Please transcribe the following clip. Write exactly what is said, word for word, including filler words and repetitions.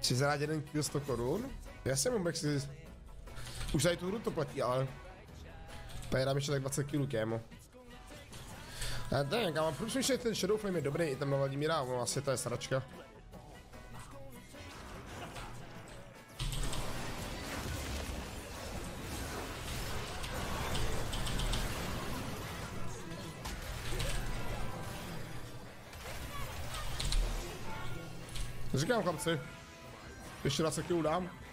Si zarád jeden kill sto korun? Já jsem mu si... Už tady tu hru to platí, ale... Pajedám ještě tak dvacet kilů, kémo. Já nevím, kámo, proč mi ten Shadow Flame je dobrý, i tam na Vladimíra, no asi to je sračka. Říkám, chlapci, ještě dvacet kilů dám.